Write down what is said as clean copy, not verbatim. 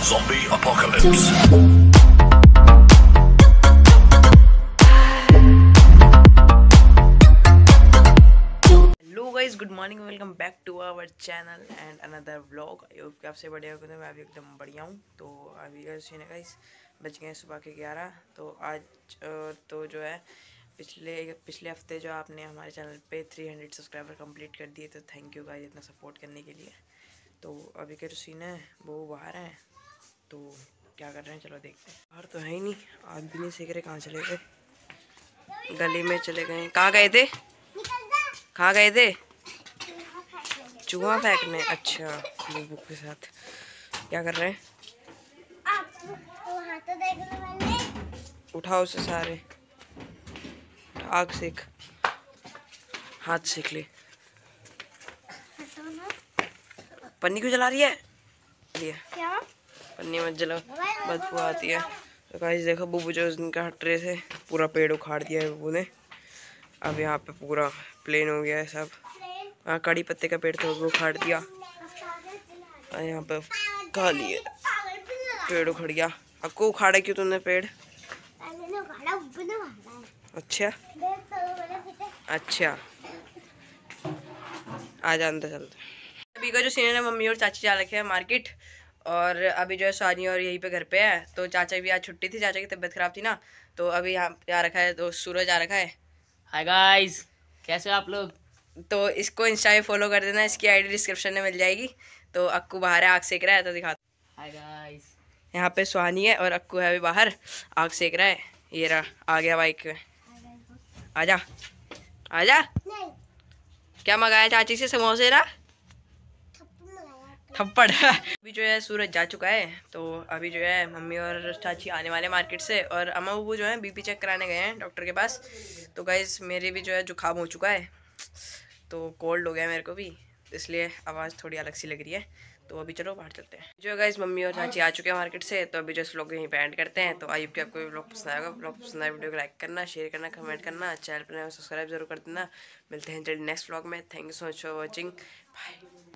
Zombie apocalypse. Hello guys, good morning, welcome back to our channel and another vlog. I hope कि आपसे बढ़िया होगा। तो मैं अभी एकदम बढ़िया हूँ। तो अभी गाइस बज गए सुबह के 11। तो आज तो जो है पिछले हफ्ते जो आपने हमारे चैनल पे 300 सब्सक्राइबर कंप्लीट कर दिए, तो थैंक यू गाइस इतना सपोर्ट करने के लिए। तो अभी के जो सीन है वो बाहर हैं, तो क्या कर रहे हैं चलो देखते हैं। बाहर तो है ही नहीं, आग भी नहीं सीख रहे, कहाँ चले गए? गली में चले गए। कहाँ गए थे? कहाँ गए थे? चूहा फेंकने। अच्छा, बुक के साथ क्या कर रहे हैं? उठाओ उसे सारे, आग सेक, हाथ सेक ले। पन्नी क्यों जला रही है? क्या? पन्नी मत जलाओ, बदबू आती है। तो गाइस देखो, बुबू जो उनका ट्रे से पूरा पेड़ उखाड़ दिया है बुबू ने। अब यहाँ पे पूरा प्लेन हो गया है सब। हाँ, कड़ी पत्ते का पेड़ तो वो उखाड़ दिया, और यहाँ पे खाली है, पेड़ उखड़ गया। आपको उखाड़ा क्यों तुमने पेड़? अच्छा अच्छा, आ जा अंदर चलते। अभी का जो सीन है, मम्मी और चाची जा रखे हैं मार्केट, और अभी जो है सानी और यहीं पे घर पे है। तो चाचा भी आज छुट्टी थी, चाचा की तबीयत खराब थी ना, तो अभी यहाँ पे आ रखा है। तो सूरज आ रखा है। हाय गाइस, कैसे हो आप लोग? तो इसको इंस्टा पे फॉलो कर देना, इसकी आईडी डिस्क्रिप्शन में मिल जाएगी। तो अक्कू बाहर है, आग सेक रहा है, तो दिखाता। हाय गाइस, यहाँ पे सुहानी है और अक्कू है अभी बाहर, आग सेक रहा है। ये रहा, आ गया बाइक में। आजा आजा। क्या मंगाया चाची से? समोसे ना थप्पड़। अभी जो है सूरज जा चुका है। तो अभी जो है मम्मी और चाची आने वाले मार्केट से, और अम्मा बब्बू जो है बीपी चेक कराने गए हैं डॉक्टर के पास। तो गाइस मेरे भी जो है जुकाम हो चुका है, तो कोल्ड हो गया मेरे को भी, इसलिए आवाज़ थोड़ी अलग सी लग रही है। तो अभी चलो बाहर चलते हैं। जो गाइस मम्मी और चाची आ चुके हैं मार्केट से, तो अभी जो इस व्लॉग को यहीं पे एंड करते हैं। तो आई होप कि आपको व्लॉग पसंद आएगा। व्लॉग पसंद आए वीडियो को लाइक करना, शेयर करना, कमेंट करना, चैनल पर सब्सक्राइब जरूर कर देना। मिलते हैं जल्दी नेक्स्ट व्लॉग में। Thank you so much for watching, bye.